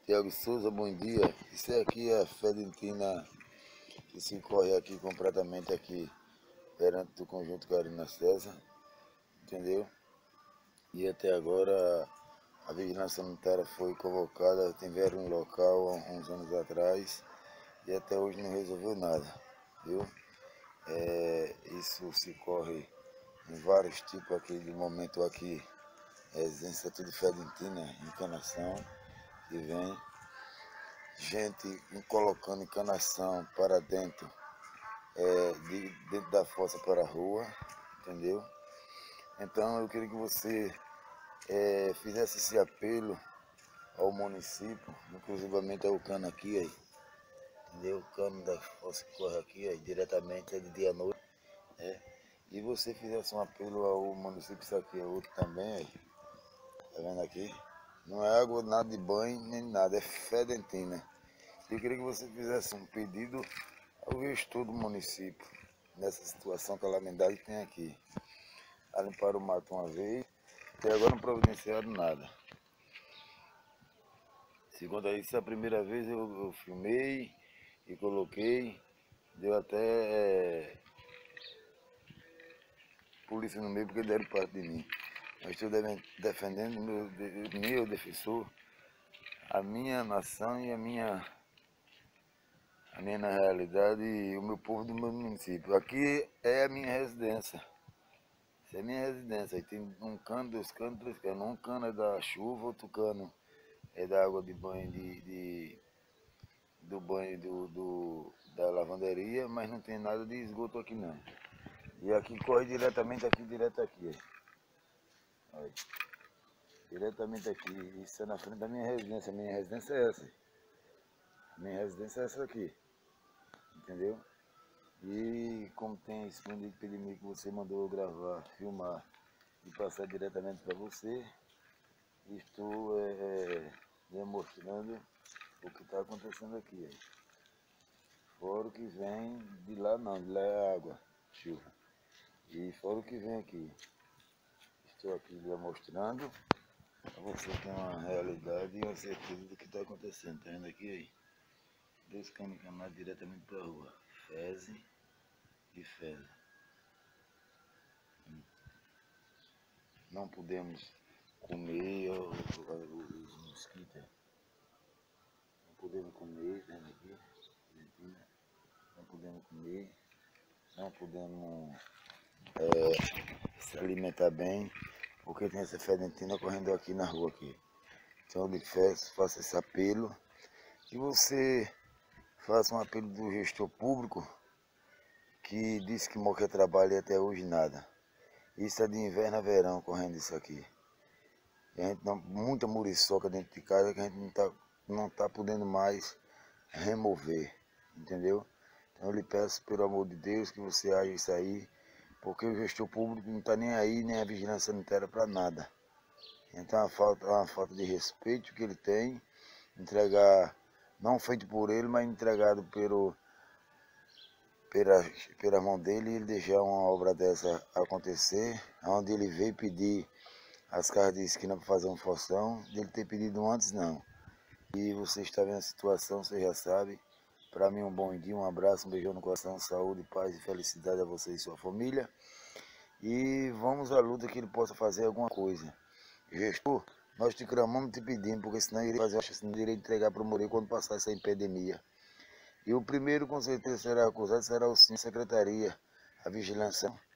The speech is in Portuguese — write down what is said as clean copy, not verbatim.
Tiago Souza, bom dia. Isso aqui é a Fedentina que se corre aqui completamente aqui perante do conjunto Carina César, entendeu? E até agora a vigilância sanitária foi convocada, tiveram um local há uns anos atrás e até hoje não resolveu nada, viu? Isso se corre em vários tipos aqui, de momento aqui, residência tudo Fedentina, encanação, e vem gente colocando encanação para dentro, dentro da fossa para a rua, entendeu? Então eu queria que você fizesse esse apelo ao município, inclusivamente ao cano aqui, aí, entendeu? O cano da fossa que corre aqui, aí, diretamente de dia à noite, e você fizesse um apelo ao município, isso aqui é outro também, aí, tá vendo aqui? Não é água, nada de banho, nem nada, é Fedentina. Eu queria que você fizesse um pedido ao gestor do município, nessa situação calamidade que tem aqui. A limpar o mato uma vez, até agora não providenciaram nada. Segundo isso, a primeira vez eu filmei e coloquei, deu até polícia no meio porque deram parte de mim. Eu estou defendendo meu defensor, a minha nação e a minha na realidade, o meu povo do meu município. Aqui é a minha residência. Essa é a minha residência. Aí tem um cano, dois canos, três canos. Um cano é da chuva, outro cano é da água de banho do banho da lavanderia, mas não tem nada de esgoto aqui não. E aqui corre diretamente aqui, direto aqui. Olha. Diretamente aqui. Isso é na frente da minha residência. A minha residência é essa. A minha residência é essa aqui. Entendeu? E como tem esse fundo de impedimento que você mandou eu gravar, filmar e passar diretamente para você, estou demonstrando o que está acontecendo aqui. Fora o que vem de lá não, de lá é água, chuva. E fora o que vem aqui. Estou aqui demonstrando para você ter uma realidade e uma certeza do que está acontecendo. Está vendo aqui aí? Dois canos encaminados diretamente para a rua. Fezes e fezes. Não podemos comer os mosquitos. Não podemos comer, tá vendo aqui? Não podemos comer. Não podemos se alimentar bem, porque tem essa fedentina correndo aqui na rua aqui. Então eu lhe faço esse apelo. E você faça um apelo do gestor público que disse que Moca trabalha e até hoje nada. Isso é de inverno a verão correndo isso aqui. E a gente muita muriçoca dentro de casa que a gente não tá podendo mais remover, entendeu? Então eu lhe peço, pelo amor de Deus, que você haja isso aí, porque o gestor público não está nem aí, nem a vigilância sanitária para nada. Então é uma falta de respeito que ele tem, entregar, não feito por ele, mas entregado pela mão dele, e ele deixar uma obra dessa acontecer, onde ele veio pedir as casas de esquina para fazer um forção, dele ter pedido antes não. E você está vendo a situação, você já sabe. Para mim um bom dia, um abraço, um beijão no coração, saúde, paz e felicidade a você e sua família. E vamos à luta que ele possa fazer alguma coisa. Gestor, nós te clamamos, te pedimos, porque senão ele iria entregar para o Moreira quando passar essa epidemia. E o primeiro com certeza será acusado será o senhor secretaria, a vigilância.